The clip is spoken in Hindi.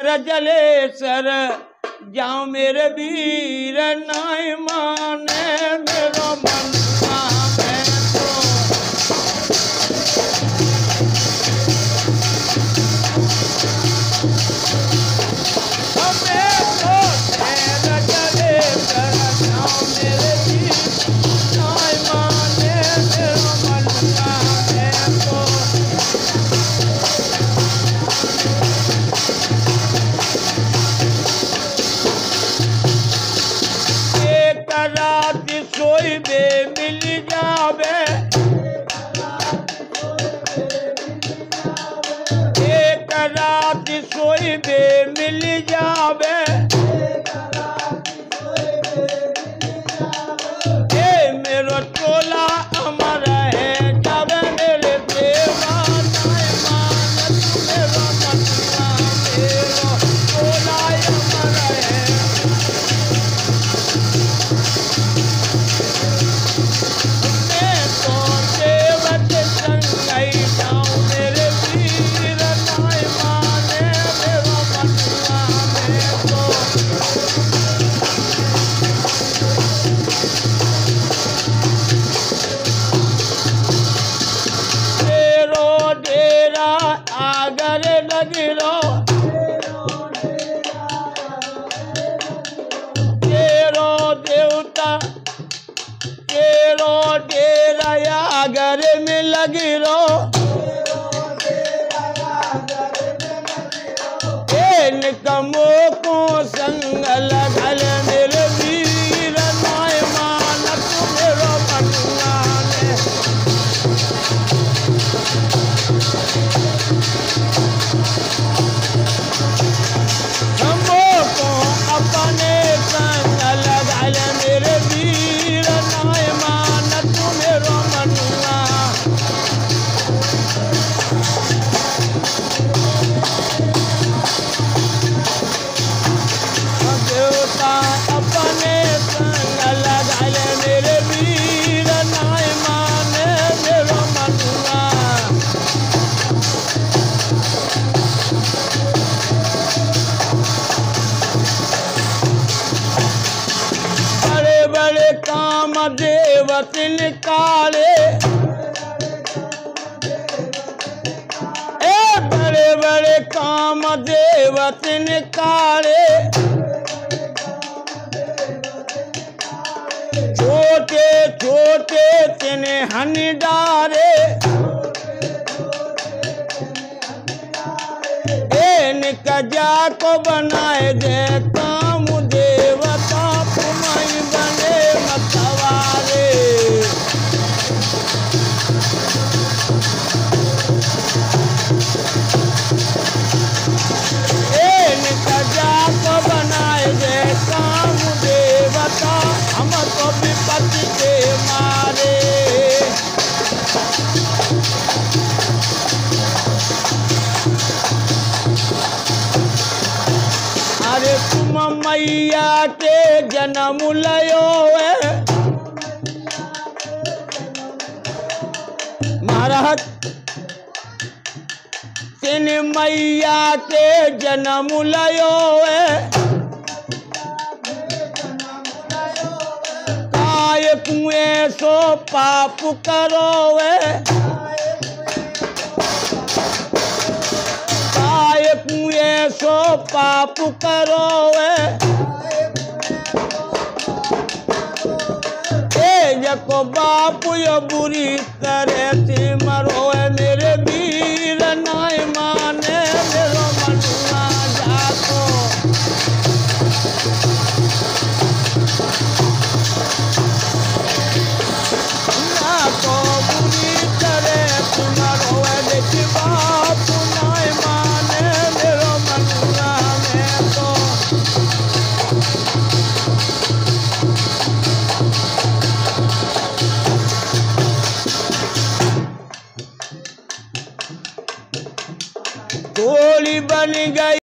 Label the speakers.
Speaker 1: जले सर जाऊं मेरे वीर नाई माने मेरो मन में तो हमें तो तेरा जले सर जाऊं मेरे वीर नाई माने मेरो मन में तो रात सोई बे मिल जावे एक रात सोई बे मिल जावे ए मेरो टोला अमर है जावे मेरे देवा नाय मान मेरो मन्ना मेरो टोला अमर है आगर लगिरो तेरो देवता तेरो डेरा आगर में लगिरो निकमो को संग लगल मेरे वीर नाय मानत मेरो मन्ना ने अपने संग लगल मेरे वीर नाय मानत मेरो मन्ना देवता अपने संग लगल मेरे वीर नाय माने मेरो मन्ना बड़े काम देवत निकाले बड़े बड़े काम देवत निकाले छोटे छोटे तेने हन डारे निकजा को बनाए दे काम देवता तुम्हारी बने मतवारे निकजा को बनाए दे काम देवता हमको विपत्ति के मारे अरे तुम मैया के जन्म लयो महाराज तीन मैया के जन्म लयो काय कुएं सो पाप करो काय कुएं सो पाप करो को बाप यो बुरी तरह से मरो मेरे वीर नाय माने मेरो मन्ना जातो ना को बुरी तरह से मरो देखी बाप नाय माने मेरो मन्ना में तो गोली बन गई।